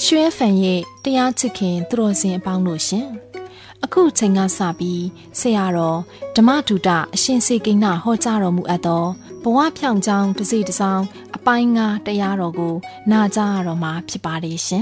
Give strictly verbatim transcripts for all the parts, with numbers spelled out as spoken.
ရွှဲဖန်ရဲ့တရားချစ်ခင်သူတော်စင်အပေါင်းတို့ရှင်အခုချိန်ကစပြီးဆရာတော်ဓမ္မဒုတအရှင်စေကိန်းနာဟောကြားတော်မူအပ်သောဘဝဖြောင့်ကြောင်းတစ်စီတစ်စောင်းအပိုင်းငါတရားတော်ကိုနာကြားရတော်မှာဖြစ်ပါတယ်ရှင်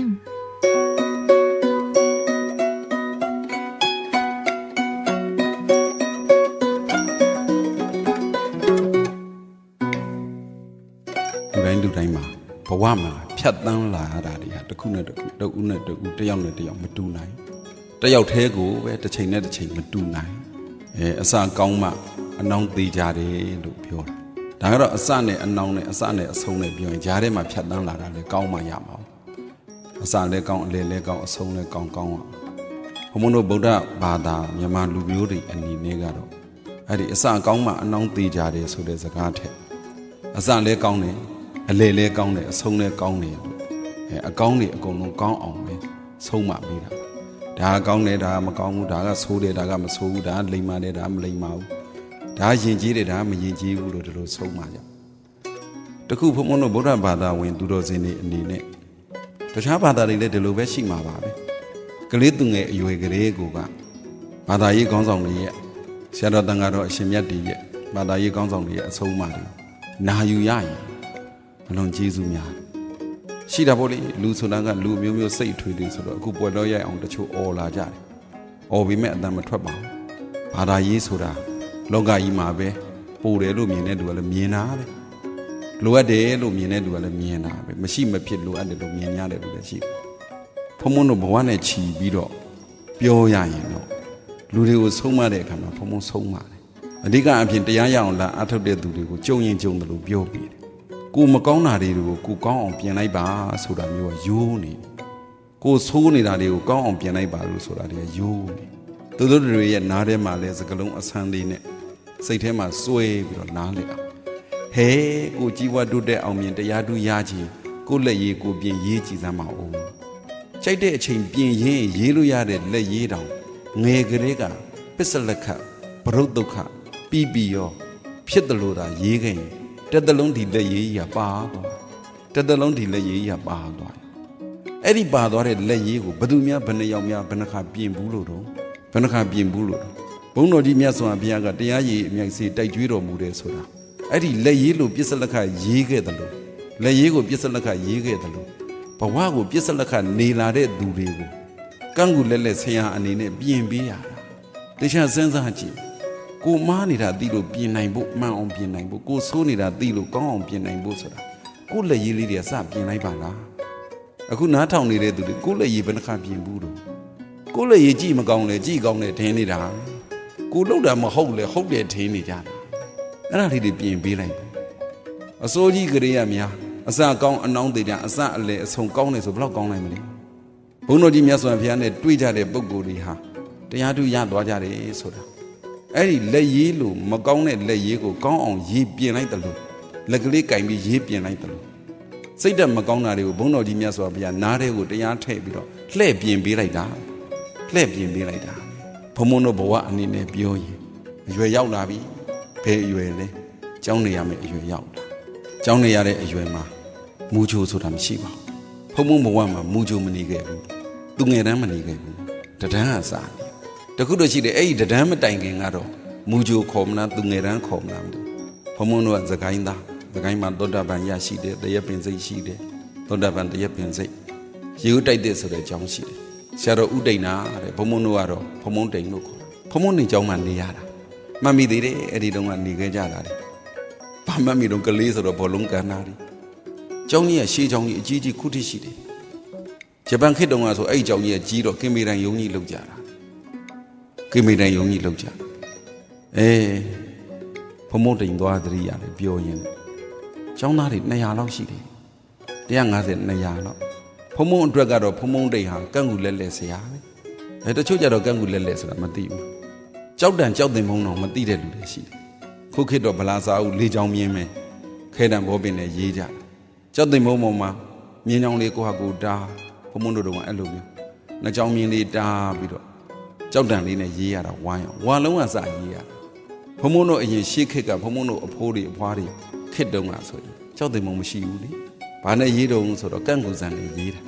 လူတိုင်းလူတိုင်းမှာဘဝမှာဖြတ်သန်းလာရတာတွေကတစ်ခုနဲ့တစ်ခုတစ်ဦးနဲ့တစ်ဦးတစ်ယောက်နဲ့တစ်ယောက်မတူနိုင်တစ်ယောက်တည်းကိုပဲတစ်ချိန်နဲ့တစ်ချိန်မတူနိုင်အဲအစကောင်းမှအနောင်သေးကြတယ်လို့ပြောတာဒါကတော့အစနဲ့အနောင်နဲ့အစနဲ့အဆုံးနဲ့ပြောရင်ဂျားထဲမှာဖြတ်သန်းလာတာလေကောင်းမှရမှာအစလည်းကောင်းအလယ်လည်းကောင်းအဆုံးလည်းကောင်းကောင်းအောင်ဘုံဘုံတို့ဗုဒ္ဓဘာသာမြန်မာလူမျိုးတွေအနေနဲ့ကတော့အဲ့ဒီအစကောင်းမှအနောင်သေးကြတယ်ဆိုတဲ့စကားထက်အစလည်းကောင်းတယ်အလေလဲကောင်းတယ်အဆုံးလဲကောင်းတယ်အဲအကောင်းတွေအကုန်လုံးကောင်းအောင်ပဲဆုံးမပေးတာဒါကကောင်းတယ်ဒါကမကောင်းဘူးဒါကဆိုးတယ်ဒါကမဆိုးဘူးဒါကလိမ္မာတယ်ဒါကမလိမ္မာဘူးဒါကယဉ်ကျေးတယ်ဒါကမယဉ်ကျေးဘူးလို့ဒီလိုဆုံးမကြတခုဘုံဘုံတို့ဗုဒ္ဓဘာသာဝင်သူတော်စင်တွေအနေနဲ့တခြားဘာသာတွေလည်းဒီလိုပဲရှိမှာပါပဲကလေးသူငယ်အရွယ်ကလေးကိုကဘာသာရေးခေါင်းဆောင်တွေရဲ့ဆရာတော်တန်ခါတော်အရှင်မြတ်တွေရဲ့ဘာသာရေးခေါင်းဆောင်တွေရဲ့အဆုံးအမတွေနာယူရရင်ဘလုံးကျေးဇူးများရှိတာပေါ့လေလူဆိုတာကလူမျိုးမျိုးစိတ်ထွေးတယ်ဆိုတော့အခုပွဲတော်ရိုက်အောင်တချို့អော်လာကြတယ်អော်ပြီးမဲ့အတန်မထွက်ပါဘူးဘာသာရေးဆိုတာလောကကြီးမှာပဲပို့တယ်လို့မြင်တဲ့သူကလည်းမြင်တာပဲလိုအပ်တယ်လို့မြင်တဲ့သူကလည်းမြင်တာပဲမရှိမဖြစ်လိုအပ်တယ်လို့မြင်ရတယ်လို့လည်းရှိတယ်ဖုံဖုံတို့ဘဝနဲ့ချီပြီးတော့ပြောရရင်တော့လူတွေကိုဆုံးမတဲ့အခါမှာဖုံဖုံဆုံးပါတယ်အဓိကအပြင်တရားရအောင်လာအထုတ်တဲ့သူတွေကိုကြုံရင်ကြုံတယ်လို့ပြောပြီးတယ်ကိုမကောင်းတာတွေကိုကိုကောင်းအောင်ပြင်လိုက်ပါဆိုတာမျိုးကယိုးနေကိုဆိုးနေတာတွေကိုကောင်းအောင်ပြင်လိုက်ပါလို့ဆိုတာတွေကယိုးနေသူတို့တွေရဲ့နားထဲမှာလဲစကလုံးအဆန်းလေးနဲ့စိတ်ထဲမှာစွဲပြီးတော့နားလေအောင်ဟဲကိုကြီးဝတ်တုတဲ့အောင်မြင်တရားတူရခြင်းကိုလက်ရည်ကိုပြင်ရေးကြည်စမ်းပါဦးကြိုက်တဲ့အချိန်ပြင်ရေးရေးလို့ရတဲ့လက်ရည်တောင်ငယ်ကလေးကပစ္စလက္ခဘရုတ်ဒုက္ခပြီးပြီးရောဖြစ်တယ်လို့သာရေးခဲ့ရင်တက်တလုံးဒီလက်ရည်ကြီးပါသွားတက်တလုံးဒီလက်ရည်ကြီးပါသွားအဲ့ဒီပါသွားတဲ့လက်ရည်ကိုဘယ်သူများဘယ်နှယောက်များဘယ်နှခါပြင်ဘူးလို့တော့ဘယ်နှခါပြင်ဘူးလို့ဘုန်းတော်ကြီးမြတ်စွာဘုရားကတရားရည်အမြိုက်စီတိုက်ကျွေးတော်မူတယ်ဆိုတာအဲ့ဒီလက်ရည်လို့ပြစ္ဆလက်ခရေးခဲ့တယ်လို့လက်ရည်ကိုပြစ္ဆလက်ခရေးခဲ့တယ်လို့ဘဝကိုပြစ္ဆလက်ခနေလာတဲ့သူတွေကိုကန့်ကူလက်လက်ဆရာအနေနဲ့ပြင်ပေးရတာတရားစဉ်းစားကြည့်ကိုမားနေတာသိလို့ပြင်နိုင်ဖို့မှန်အောင်ပြင်နိုင်ဖို့ကိုဆိုးနေတာသိလို့ကောင်းအောင်ပြင်နိုင်ဖို့ဆိုတာကိုလက်ရည်လေးတွေစပြင်လိုက်ပါလားအခုနားထောင်နေတဲ့သူတွေကိုလက်ရည်ဘယ်နှခါပြင်ဘူးတော့ကိုလက်ရည်ကြည့်မကောင်းလေကြည့်ကောင်းလေထင်းနေတာကိုလှုပ်တာမဟုတ်လေဟုတ်တယ်ထင်းနေကြတာအဲ့ဒါလေးတွေပြင်ပေးလိုက်အစိုးကြီးကလေးရများအစကောင်းအနောင်းသေးတယ်အစအလေအဆုံကောင်းနေဆိုဘယ်တော့ကောင်းနိုင်မလဲဘုန်းတော်ကြီးမြတ်စွာဘုရားနဲ့တွေ့ကြတဲ့ပုဂ္ဂိုလ်တွေဟာတရားထုရသွားကြတယ်ဆိုတာအဲ့ဒီလက်ရည်လို့မကောင်းတဲ့လက်ရည်ကိုကောင်းအောင်ရေးပြင်လိုက်တယ်လို့လက်ကလေးကင်ပြီးရေးပြင်လိုက်တယ်လို့စိတ်ဓာတ်မကောင်းတာတွေကိုဘုန်းတော်ကြီးမြတ်စွာဘုရားနားထဲကိုတရားထည့်ပြီးတော့လှည့်ပြင်ပေးလိုက်တာလှည့်ပြင်ပေးလိုက်တာဘုံဘုံတို့ဘဝအနေနဲ့ပြောရင်အရွယ်ရောက်လာပြီဘယ်အရွယ်လဲကျောင်းနေရမယ့်အရွယ်ရောက်လာကျောင်းနေရတဲ့အရွယ်မှာမူချိုဆိုတာမရှိပါဘူးဘုံဘုံဘဝမှာမူချိုမနေခဲ့ဘူးသူငယ်တန်းမနေခဲ့ဘူးတဒန်းကစားတခုတော့ရှိတယ်အဲ့ဒီတဒန်းမတိုင်ခင်ကတော့မူချိုခေါ်မလားသူငယ်တန်းခေါ်မလားမသိဘုံဘုံတို့ကသခိုင်းသားသခိုင်းမှာသောတာပန်ရရှိတယ်တရက်ပင်စိတ်ရှိတယ်သောတာပန်တရက်ပင်စိတ်ရေဦးတိုက်တဲ့ဆိုတဲ့အကြောင်းရှိတယ်ဆရာတော်ဥဒိဏတဲ့ဘုံဘုံတို့ကတော့ဘုံဘုံတိန်လို့ခေါ်ဘုံဘုံနေကျောင်းမှာနေရတာမှတ်မိသေးတယ်အဲ့ဒီတုန်းကနေခဲ့ကြတာလေဘာမှတ်မိတော့ကလေးဆိုတော့ဘောလုံးကန်နာတယ်ကျောင်းကြီးကရှေးကျောင်းကြီးအကြီးကြီးခုထိရှိတယ်ဂျပန်ခေတ်တုန်းကဆိုအဲ့ဒီကျောင်းကြီးကကြီးတော့ကင်မီတိုင်ယုံကြီးလောက်ကြတာကင်မီတိုင်ယုံကြီးလောက်ကြအေးဘုံဘုံတိန်သွားသတိရတယ်ပြောရင်ကျောင်းသားတွေနှစ်ရာလောက်ရှိတယ်one hundred fifty နှစ်ရာလောက်ဖုံဖုံအတွက်ကတော့ဖုံဖုံတိန်ဟာကန့်ကူလက်လက်ဆရာပဲအဲတချို့ကြတော့ကန့်ကူလက်လက်ဆိုတာမသိဘူးကြောက်တန်ကြောက်တင်ဖုံတော့မသိတဲ့လူတွေရှိတယ်ခုခေတ်တော့ဗလာစာအုပ်လေးချောင်းမြင်းမယ်ခဲတံဘောပင်နဲ့ရေးကြကြောက်တင်ဖုံပေါ်မှာမြင်းချောင်းလေးကိုဟာကိုတားဖုံဖုံတို့တော့အဲ့လိုမျိုးနှစ်ချောင်းမြင်းလေးတားပြီးတော့ကြောက်တန်လေးနဲ့ရေးရတာဝိုင်းအောင်ဝါလုံးကစရေးရဖုံဖုံတို့အရင်ရှေ့ခေတ်ကဖုံဖုံတို့အဖိုးတွေအဖွားတွေခေတ်တုန်းကဆိုရင်ကြောက်တင်ဖုံမရှိဘူးလေဘာနဲ့ရေးတုံးဆိုတော့ကန့်ကူစံနဲ့ရေးတာက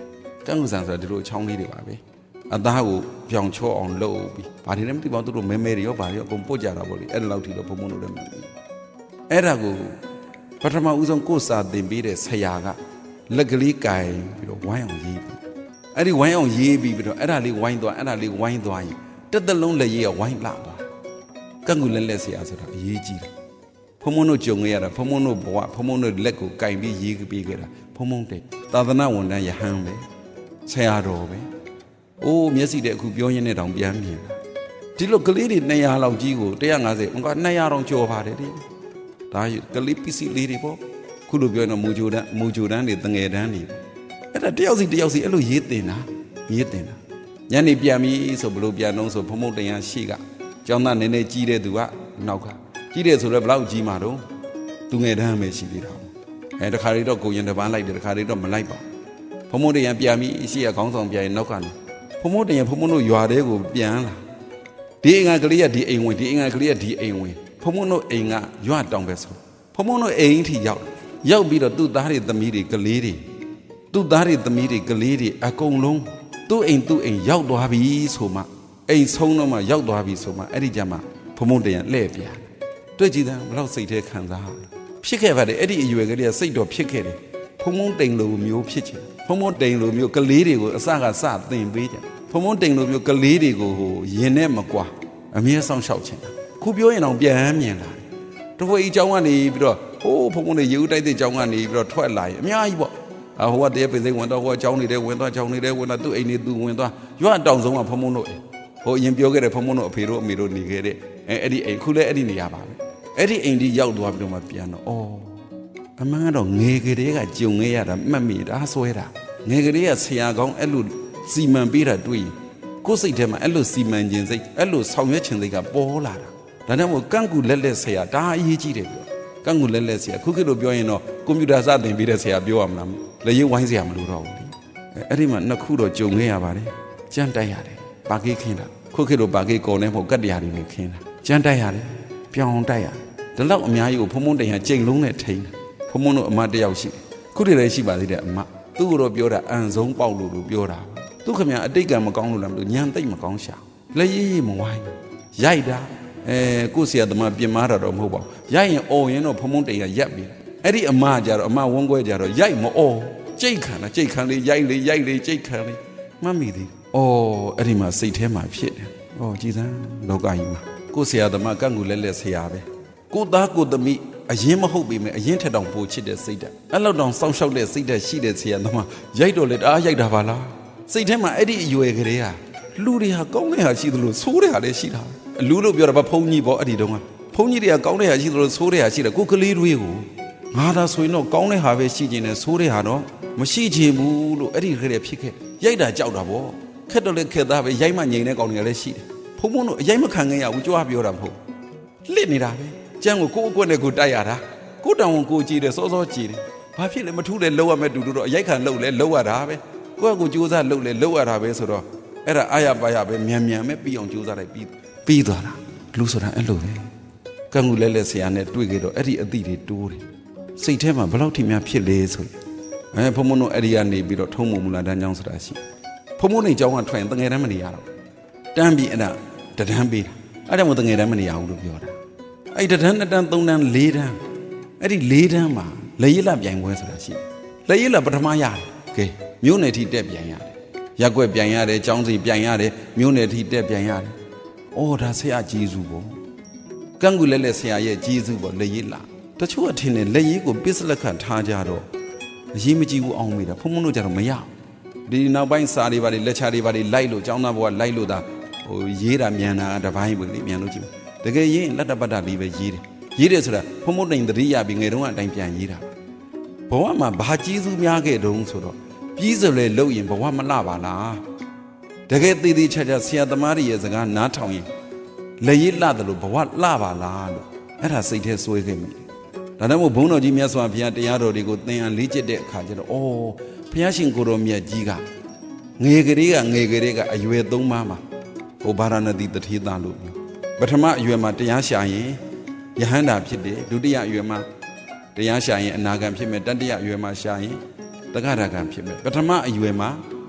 ကန့်ကူဆန်ဆိုတာဒီလိုချောင်းလေးတွေပါပဲအသားကိုပြောင်ချောအောင်လုပ်ပြီးဘာတွေလဲမသိပါဘူးသူတို့မဲမဲတွေရောဘာတွေရောအကုန်ပုတ်ကြတာပေါ့လေအဲ့လောက်ထိတော့ဘုံဘုံတို့လည်းမသိဘူးအဲ့ဒါကိုပထမဦးဆုံးကိုယ်စာသင်ပေးတဲ့ဆရာကလက်ကလေးကင်ပြီးတော့ဝိုင်းအောင်ရေးပြီးအဲ့ဒီဝိုင်းအောင်ရေးပြီးပြီးတော့အဲ့ဒါလေးဝိုင်းသွားအဲ့ဒါလေးဝိုင်းသွားရင်တက်တလုံးလက်ရေးကဝိုင်းလှသွားကန့်ကူလက်လက်ဆရာဆိုတာအရေးကြီးတယ်ဖုံဖုံတို့ကြုံခဲ့ရတာဖုံဖုံတို့ဘဝဖုံဖုံတို့လက်ကိုကင်ပြီးရေးပေးခဲ့တာဖုံဖုံတဲ့သာသနာဝန်ထမ်းယဟန်ပဲဆရာတော်ပဲအိုးမျက်စိတဲ့အခုပြောရင်းနဲ့တောင်ပြန်မြင်ဒီလိုကလေးတွေနှစ်ရာလောက်ကြီးကိုone fiftyအင်္ဂါနှစ်ရာတောင်ကျော်ပါတယ်လေဒါကလေးပစ္စည်းလေးတွေပေါ့ခုလိုပြောရင်မူဂျိုတန်းမူဂျိုတန်းတွေတငယ်တန်းတွေအဲ့ဒါတယောက်စီတယောက်စီအဲ့လိုရေးတင်တာရေးတင်တာညနေပြန်ပြီဆိုဘလို့ပြန်တော့ဆိုဖုံဖုံတရားရှိကကျောင်းသားနည်းနည်းကြီးတဲ့သူကနောက်ကကြီးတယ်ဆိုတော့ဘလောက်ကြီးမှာတော့သူငယ်တန်းပဲရှိသေးတာအဲတခါလေးတော့ကိုရင်တပန်းလိုက်တယ်တခါလေးတော့မလိုက်ပါဖုံဖုံတရားပြန်ပြီရှိရခေါင်းဆောင်ပြန်ရင်နောက်ကနေဖုံဖုံတရားဖုံဖုံတို့ရွာတဲကိုပြန်လာဒီအင်္ဂါကလေးကဒီအိမ်ဝင်ဒီအင်္ဂါကလေးကဒီအိမ်ဝင်ဖုံဖုံတို့အိမ်ကရွာတောင်ပဲဆိုဖုံဖုံတို့အိမ်ထိရောက်ရောက်ပြီးတော့သူ့သားတွေသမီးတွေကလေးတွေသူ့သားတွေသမီးတွေကလေးတွေအကုန်လုံးသူ့အိမ်သူ့အိမ်ရောက်သွားပြီဆိုမှအိမ်ဆုံးတော့မှရောက်သွားပြီဆိုမှအဲ့ဒီကြမှာဖုံဖုံတရားလှည့်ပြတွေ့ကြည့်တယ်ဘလောက်စိတ်ထဲခံစားဖြစ်ခဲ့ပါတယ်အဲ့ဒီအရွယ်ကလေးကစိတ်တော့ဖြစ်ခဲ့တယ်ဖုံဖုံတိမ်လိုမျိုးဖြစ်ချင်ဖုံဖုံတိမ်လိုမျိုးကလေးတွေကိုအစကစသင်ပေးကြဖုံဖုံတိမ်လိုမျိုးကလေးတွေကိုဟိုရင်နဲ့မကွာအမြဲဆောင်ရှောက်ချင်တာခုပြောရင်တော့ပြန်မြင်လာတယ်တဝဲအကြောင်းကနေပြီးတော့ဟိုးဖုံဖုံတွေရေဦးတိုက်တဲ့အကြောင်းကနေပြီးတော့ထွက်လာရင်အများကြီးပေါ့အဟိုကတည်းကပြင်စိမ့်ဝင်တော့ဟိုအကြောင်းနေတဲ့ဝင်သွားအကြောင်းနေတဲ့ဝင်တော့သူ့အိမ်နေသူဝင်သွားရွာတောင်ဆုံးကဖုံဖုံတို့ဟိုအရင်ပြောခဲ့တဲ့ဖုံဖုံတို့အဖေတို့အမေတို့နေခဲ့တဲ့အဲအဲ့ဒီအိမ်ခုလည်းအဲ့ဒီနေရာပါပဲအဲ့ဒီအိမ်ဒီရောက်သွားပြီးတော့မှပြန်တော့အော်အမှန်ကတော့ငယ်ကလေးကကြုံခဲ့ရတာမှတ်မိတာဆွဲတာငယ်ကလေးကဆရာကောင်းအဲ့လိုစီမံပေးတာတွေ့ရင်ကိုယ်စိတ်ထဲမှာအဲ့လိုစီမံခြင်းစိတ်အဲ့လိုဆောင်ရွက်ခြင်းစိတ်ကပေါ်လာတာဒါကြောင့်မို့ကန့်ကူလက်လက်ဆရာဒါအရေးကြီးတယ်ပြောကန့်ကူလက်လက်ဆရာခုခေတ်လိုပြောရင်တော့ကွန်ပျူတာစသင်ပေးတဲ့ဆရာပြောရမလားလက်ရေးဝိုင်းဆရာမလို့တော့ဘူးလေအဲ့ဒီမှာနှစ်ခုတော့ကြုံခဲ့ရပါတယ်ကြမ်းတိုက်ရတယ်ဘာကိခင်းတာခုခေတ်လိုဘာကိကော်နေမဟုတ်ကတ်တရားတွေနဲ့ခင်းတာကြမ်းတိုက်ရတယ်ပြောင်းတိုက်ရတယ်ဒီလောက်အများကြီးကိုဖုံဖုံတရားကြိမ်လုံးနဲ့ထိန်းတာဖုံဖုံတို့အမတယောက်ရှိတယ်ခုတည်းလည်းရှိပါသေးတယ်အမသူ့ကိုတော့ပြောတာအန်ဆုံးပေါက်လို့လို့ပြောတာသူခင်ဗျာအတိတ်ကမကောင်းလို့လားမလို့ညံတိတ်မကောင်းရှာလက်ရေးရေးမဝိုင်းရိုက်တာအဲကိုဆရာသမားပြင်မာတာတော့မဟုတ်ပါဘူးရိုက်ရင်အော်ရင်တော့ဖုံဖုံတရားရက်ပြီအဲ့ဒီအမကြတော့အမဝန်းခွဲကြတော့ရိုက်မအော်ကြိတ်ခံတာကြိတ်ခံလေးရိုက်လေးရိုက်လေးကြိတ်ခံလေးမှတ်မိသေးအော်အဲ့ဒီမှာစိတ်ထဲမှာဖြစ်တယ်အော်ကြည်စမ်းလောကကြီးမှာကိုဆရာသမားကန့်ကူလက်လက်ဆရာပဲကိုသားကိုသမီးအရင်မဟုတ်ပေမဲ့အရင်ထက်တောင်ပိုချစ်တဲ့စိတ်ဓာတ်အဲ့လောက်တောင်စောင့်ရှောက်တဲ့စိတ်ဓာတ်ရှိတဲ့ဆရာသမားရိုက်တော့လေတအားရိုက်တာပါလားစိတ်ထဲမှာအဲ့ဒီအရွယ်ကလေးဟာလူတွေဟာကောင်းတဲ့ဟာရှိသလိုဆိုးတဲ့ဟာလည်းရှိတာလူလို့ပြောတာဗဖုံကြီးပေါ့အဲ့ဒီတုန်းကဖုံကြီးတွေကကောင်းတဲ့ဟာရှိသလိုဆိုးတဲ့ဟာရှိတယ်ကိုကလေးတွေကိုငါသာဆိုရင်တော့ကောင်းတဲ့ဟာပဲရှိခြင်းနဲ့ဆိုးတဲ့ဟာတော့မရှိခြင်းဘူးလို့အဲ့ဒီခရက်ဖြစ်ခဲ့ရိုက်တာကြောက်တာပေါ့ခက်တော့လေခက်သားပဲရိုက်မှငြိမ်တဲ့ကောင်တွေကလည်းရှိတယ်ဖုံဖုံတို့အရိုက်မခံခဲ့ရဘူးကြွားပြောတာမဟုတ်လစ်နေတာပဲကျန်ကိုကိုအကွက်နဲ့ကိုတိုက်ရတာကိုတောင်ကိုကြည်တယ်စောစောကြည်တယ်ဘာဖြစ်လဲမထူးလဲလောက်ရမဲ့တူတူတော့အရိုက်ခံလောက်လဲလောက်ရတာပဲကိုကကိုကြိုးစားလောက်လဲလောက်ရတာပဲဆိုတော့အဲ့ဒါအာရပါရပဲမြန်မြန်ပဲပြီးအောင်ကြိုးစားလိုက်ပြီးပြီးသွားတာလူဆိုတာအဲ့လိုပဲကံကူလဲလဲဆရာနဲ့တွေ့ကြတော့အဲ့ဒီအသည့်တွေတိုးတယ်စိတ်ထဲမှာဘယ်လောက်ထိများဖြစ်လဲဆိုရင်အဲဖုံဖုံတို့အဲ့ဒီကနေပြီးတော့ထုံးမမူလာတန်းကျောင်းဆိုတာရှိဖုံဖုံနေကျောင်းကထွက်ရင်တငယ်တန်းမနေရတော့တန်းပြီးအဲ့ဒါတန်းပေးတာအဲ့ဒါမှတငယ်တန်းမနေရဘူးလို့ပြောတာအဲ့တန်းနှစ်တန်းသုံးတန်းလေးတန်းအဲ့ဒီလေးတန်းမှာလက်ရည်လပြိုင်ပွဲဆိုတာရှိလက်ရည်လပထမရတယ်ကဲမြို့နယ်ထိတက်ပြိုင်ရတယ်ရက်ွက်ပြိုင်ရတယ်ကျောင်းစီပြိုင်ရတယ်မြို့နယ်ထိတက်ပြိုင်ရတယ်အော်ဒါဆရာကြီးစုပေါ့ကန့်ကူလက်လက်ဆရာရဲ့ကြီးစုပေါ့လက်ရည်လတချို့အထင်နဲ့လက်ရည်ကိုပစ္စလက်ခတ်ထားကြတော့အရေးမကြီးဘူးအောင်မိတာဖုံဖုံတို့ကြတော့မရဒီနောက်ပိုင်းစာတွေပါတွေလက်ချတွေပါတွေလိုက်လို့ကျောင်းသားဘဝလိုက်လို့ဒါဟိုရေးတာမြန်တာတပိုင်းပဲလေမြန်လို့ကြည့်တကယ်ရေးရင်လက်တပတ်တာလေးပဲရေးတယ်ရေးတယ်ဆိုတာဖုံဖုံတိန်တတိယပြီးငယ်တုန်းကအတိုင်းပြန်ရေးတာဘဝမှာဘာကြီးစုများခဲ့တုံးဆိုတော့ပြီးစလဲလို့ရင်ဘဝမလှပါလားတကယ်သေးသေးချာချာဆရာသမားတွေရဲ့စကားနားထောင်ရင်လက်ရည်လှတယ်လို့ဘဝလှပါလားလို့အဲ့ဒါစိတ်ထဲစွဲခဲ့မိတယ်ဒါကြောင့်မို့ဘုန်းတော်ကြီးမြတ်စွာဘုရားတရားတော်တွေကိုသင်အားလေ့ကျင့်တဲ့အခါကျတော့အော်ဘုရားရှင်ကိုတော်မြတ်ကြီးကငယ်ကလေးကငယ်ကလေးကအရွယ်သုံးပါးမှာဟိုဗာရာဏသီတထေသားလို့ပထမအရွယ်မှာတရားရှာရင်ယဟန္တာဖြစ်တယ်ဒုတိယအရွယ်မှာတရားရှာရင်အနာဂံဖြစ်မယ်တတိယအရွယ်မှာရှာရင်တက္ကရာဂံဖြစ်မယ်ပထမအရွယ်မှာ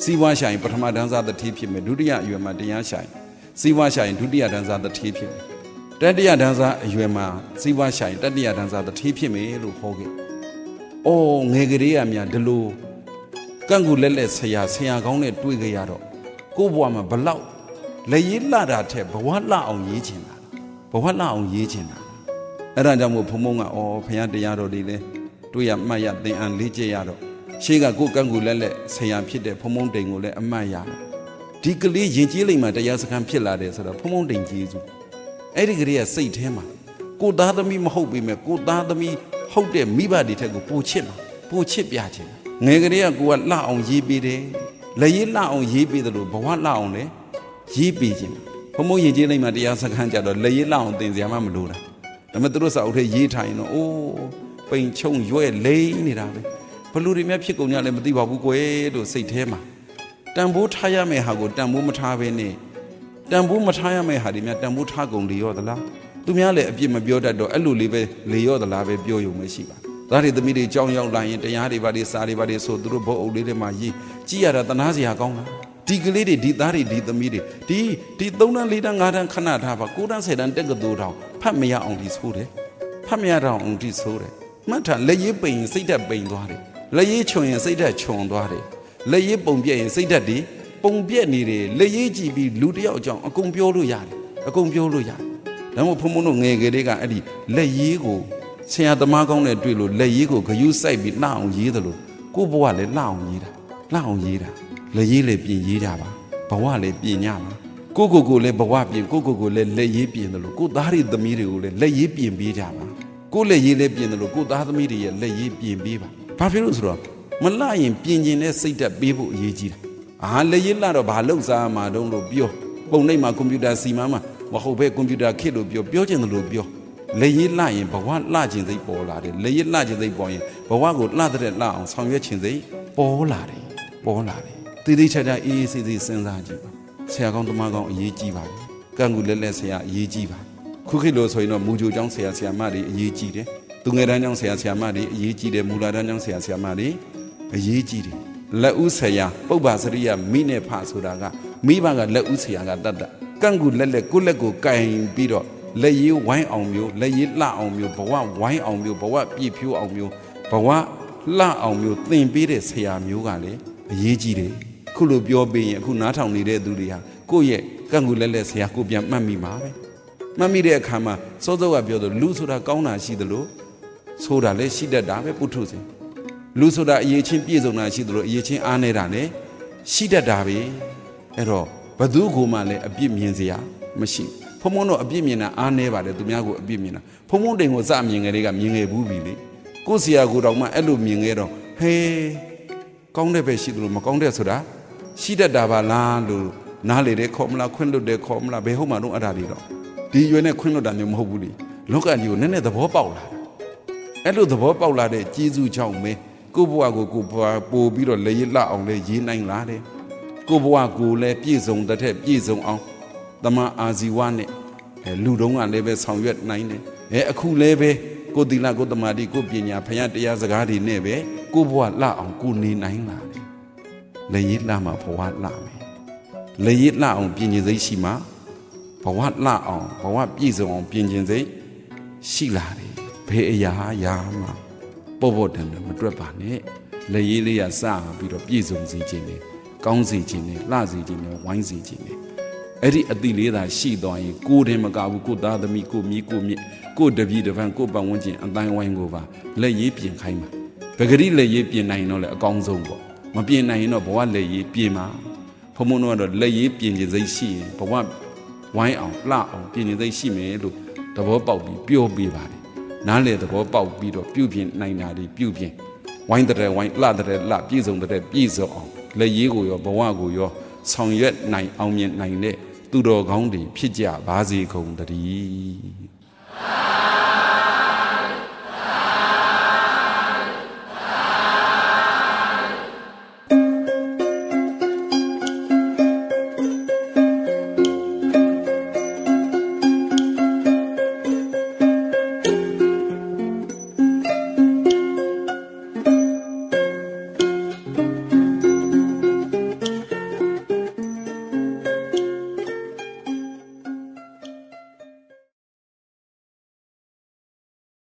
စီဝါဆိုင်ပထမတန်းစားတတိဖြစ်မယ်ဒုတိယအရွယ်မှာတရားဆိုင်စီဝါဆိုင်ဒုတိယတန်းစားတတိဖြစ်မယ်တတိယတန်းစားအရွယ်မှာစီဝါဆိုင်တတိယတန်းစားတတိဖြစ်မယ်လို့ဟောခဲ့။အော်ငယ်ကလေးကများဒီလိုကန့်ကူလက်လက်ဆရာဆရာကောင်းနဲ့တွေ့ကြရတော့ကိုယ့်ဘဝမှာဘလောက်လက်ရည်လှတာထက်ဘဝလှအောင်ရေးချင်တာဘဝလှအောင်ရေးချင်တာအဲ့ဒါကြောင့်မို့ဘုံဘုံကအော်ဘုရားတရားတော်လေးလဲတွေ့ရမှတ်ရသင်အန်လေးကျရတော့ရှေးကကိုယ့်ကန့်ကူလက်လက်ဆရာဖြစ်တဲ့ဘုံဘုံတိန်ကိုလည်းအမှတ်ရဒီကလေးယဉ်ကျေးလိမ့်မှာတရားစခန်းဖြစ်လာတယ်ဆိုတော့ဘုံဘုံတိန်ကျေးဇူးအဲ့ဒီကလေးကစိတ်ထဲမှာကိုသားသမီးမဟုတ်ပေမဲ့ကိုသားသမီးဟုတ်တဲ့မိဘတွေထက်ကိုပိုချစ်မှာပိုချစ်ပြချင်ငယ်ကလေးကကိုကလှအောင်ရေးပေးတယ်လက်ရည်လှအောင်ရေးပေးတယ်လို့ဘဝလှအောင်လည်းရေးပေးခြင်းဘုံဘုံယဉ်ကျေးလိမ့်မှာတရားစခန်းကြတော့လက်ရည်လှအောင်သင်စရာမှမလိုတာဒါပေမဲ့သူတို့စာအုပ်ထဲရေးထားရင်တော့အိုးပိန်ချုံရွဲ့လိမ့်နေတာပဲဘလူတွေများဖြစ်ကုန်ကြလည်းမသိပါဘူးကွယ်လို့စိတ်ထဲမှာတန်ဖိုးထားရမယ့်ဟာကိုတန်ဖိုးမထားဘဲနဲ့တန်ဖိုးမထားရမယ့်ဟာတွေများတန်ဖိုးထားကုန်လေရောသလားသူများလည်းအပြစ်မပြောတတ်တော့အဲ့လိုလေးပဲလေရောသလားပဲပြောရုံမရှိပါဒါတွေသမီးတွေကြောင်းရောက်လာရင်တရားတွေဘာတွေစာတွေဘာတွေဆိုသူတို့ဘုတ်အုပ်လေးတွေမှာရေးကြည်ရတာတနာစရာကောင်းလားဒီကလေးတွေဒီသားတွေဒီသမီးတွေဒီဒီသုံးတန်းလေးတန်းငါးတန်းခဏထားပါကိုးတန်းဆယ်တန်းတက်ကတိုးတောင်ဖတ်မရအောင်ဒီဆိုးတယ်ဖတ်မရတော့အောင်ဒီဆိုးတယ်မှတ်ထားလက်ရေးပိန်စိတ်ဓာတ်ပိန်သွားတယ်လက်ရေးခြုံရင်စိတ်ဓာတ်ခြုံသွားတယ်လက်ရေးပုံပြက်ရင်စိတ်ဓာတ်ဒီပုံပြက်နေတယ်လက်ရေးကြည့်ပြီးလူတယောက်အကြောင်းအကုန်ပြောလို့ရတယ်အကုန်ပြောလို့ရတယ်ဒါမှမဟုတ်ဖုံဖုံတို့ငယ်ကလေးကအဲ့ဒီလက်ရေးကိုဆရာသမားကောင်းနဲ့တွေ့လို့လက်ရေးကိုဂယုစိုက်ပြီးလှအောင်ရေးတယ်လို့ကိုယ့်ဘဝလည်းလှအောင်ရေးတာလှအောင်ရေးတာလက်ရေးလည်းပြင်ရေးကြပါဘဝလည်းပြင်ညပါကိုကိုကိုလည်းဘဝပြင်ကိုကိုကိုလည်းလက်ရေးပြင်တယ်လို့ကိုသားတွေသမီးတွေကိုလည်းလက်ရေးပြင်ပေးကြပါကိုလက်ရေးလည်းပြင်တယ်လို့ကိုသားသမီးတွေရဲ့လက်ရေးပြင်ပေးပါဘာဖြစ်လို့ဆိုတော့မလှရင်ပြင်ကျင်တဲ့စိတ်ဓာတ်ပေးဖို့အရေးကြီးတယ်အာလက်ရေးလှတော့ဘာလှုပ်စားမှာတုံးလို့ပြောပုံနှိပ်မှာကွန်ပျူတာစီမံမှာမဟုတ်ပဲကွန်ပျူတာခေတ်လို့ပြောပြောချင်တယ်လို့ပြောလက်ရည်လှရင်ဘဝလှခြင်းစိတ်ပေါ်လာတယ်လက်ရည်လှခြင်းစိတ်ပေါ်ရင်ဘဝကိုလှတဲ့လှအောင်ဆောင်ရွက်ခြင်းစိတ်ပေါ်လာတယ်ပေါ်လာတယ်တည်တည်ချာချာအေးအေးဆေးဆေးစဉ်းစားကြည့်ပါဆရာကောင်းတမကောင်းအရေးကြီးပါတယ်ကံကူလက်လက်ဆရာအရေးကြီးပါခုခေတ်လို့ဆိုရင်တော့မူကြိုကျောင်းဆရာဆရာမတွေအရေးကြီးတယ်သူငယ်တန်းကျောင်းဆရာဆရာမတွေအရေးကြီးတယ်မူလာတန်းကျောင်းဆရာဆရာမတွေအရေးကြီးတယ်လက်ဦးဆရာပုပ္ပါစရိယမိနဲ့ဖဆိုတာကမိဘကလက်ဦးဆရာကတတ်တတ်ကံကူလက်လက်ကိုလက်ကိုကင်ပြီးတော့လက်ရည်ဝိုင်းအောင်မျိုးလက်ရည်လှအောင်မျိုးဘဝဝိုင်းအောင်မျိုးဘဝပြည့်ဖြိုးအောင်မျိုးဘဝလှအောင်မျိုးသင်ပေးတဲ့ဆရာမျိုးကလည်းအရေးကြီးတယ်ခုလိုပြောပေးရင်အခုနားထောင်နေတဲ့သူတွေဟာကိုယ့်ရဲ့ကံကူလက်လက်ဆရာကိုပြန်မှတ်မိမှာပဲမှတ်မိတဲ့အခါမှာစောစောကပြောတော့လူဆိုတာကောင်းတာရှိသလိုဆိုတာလည်းရှိတတ်တာပဲပုထုဇဉ်လူဆိုတာအရေးချင်းပြည့်စုံတာရှိသလိုအရေးချင်းအားနေတာလည်းရှိတတ်တာပဲအဲ့တော့ဘသူကိုမှလည်းအပြစ်မြင်စရာမရှိဖုံဖုံတော့အပြစ်မြင်တာအားနေပါတယ်သူများကိုအပြစ်မြင်တာဖုံဖုံတိန်ကိုစမြင်ငယ်တွေကမြင်ငယ်ဘူးပြီလေကိုယ့်ဆရာကိုယ်တော်မှအဲ့လိုမြင်ခဲ့တော့ဟေးကောင်းတဲ့ပဲရှိသလိုမကောင်းတဲ့ဆိုတာရှိတတ်တာပါလားလို့နားလေတဲ့ခေါ်မလားခွင့်လွတ်တဲ့ခေါ်မလားဘယ်ဟုတ်မှတော့အဲ့ဒါတွေတော့ဒီရွယ်နဲ့ခွင့်လွတ်တာမျိုးမဟုတ်ဘူးလေလောကကြီးကိုနည်းနည်းသဘောပေါက်လာအဲ့လိုသဘောပေါက်လာတဲ့ကျေးဇူးကြောင့်ပဲကိုယ့်ဘဝကိုကိုယ်ပို့ပြီးတော့လေရလှအောင်လေရေးနိုင်လာတယ်ကိုယ့်ဘဝကိုလည်းပြည့်စုံတဲ့ထက်ပြည့်စုံအောင်တမန်အာဇီဝနဲ့လူတုံးကလည်းပဲဆောင်ရွက်နိုင်တယ်အဲအခုလည်းပဲကိုသီလကိုတမာတိကိုပညာဖယားတရားစကားတွေနဲ့ပဲကိုဘဝလှအောင်ကိုနေနိုင်လာတယ်လေရလှမှာဘဝလှမယ်လေရလှအောင်ပြင်ကျင်စိတ်ရှိမှဘဝလှအောင်ဘဝပြည့်စုံအောင်ပြင်ကျင်စိတ်ရှိလာတယ်ဘယ်အရာရာမှပေါ့ပေါ့တန်တန်မတွက်ပါနဲ့လေရလေးရစပြီးတော့ပြည့်စုံစေခြင်းနဲ့ကောင်းစေခြင်းနဲ့လှစေခြင်းနဲ့ဝိုင်းစေခြင်းနဲ့အဲ့ဒီအတိလေးသာရှိသွားရင်ကိုယ်တည်းမကဘူးကိုသားသမီးကိုမြီးကိုမြစ်ကိုတပည့်တပန်းကိုပတ်ဝန်းကျင်အတိုင်းဝိုင်းကိုပါလက်ရေးပြင်ခိုင်းမှာပဂရိလက်ရေးပြင်နိုင်တော့လေအကောင်းဆုံးပေါ့မပြင်နိုင်ရင်တော့ဘဝလက်ရေးပြင်မှာဘုံဘုံတို့ကတော့လက်ရေးပြင်ခြင်းစိတ်ရှိရင်ဘဝဝိုင်းအောင်လှအောင်ပြင်ခြင်းစိတ်ရှိမယ်လို့သဘောပေါက်ပြီးပြောပြပါတယ်နားလေသဘောပေါက်ပြီးတော့ပြုပြင်နိုင်တာဒီပြုပြင်ဝိုင်းတဲ့ဝိုင်းလှတဲ့လှပြည့်စုံတဲ့ပြည့်စုံအောင်လက်ရေးကိုရောဘဝကိုရောဆောင်ရွက်နိုင်အောင်မြင်နိုင်တဲ့သူတော်ကောင်းတွေဖြစ်ကြပါစေကုန်တည်း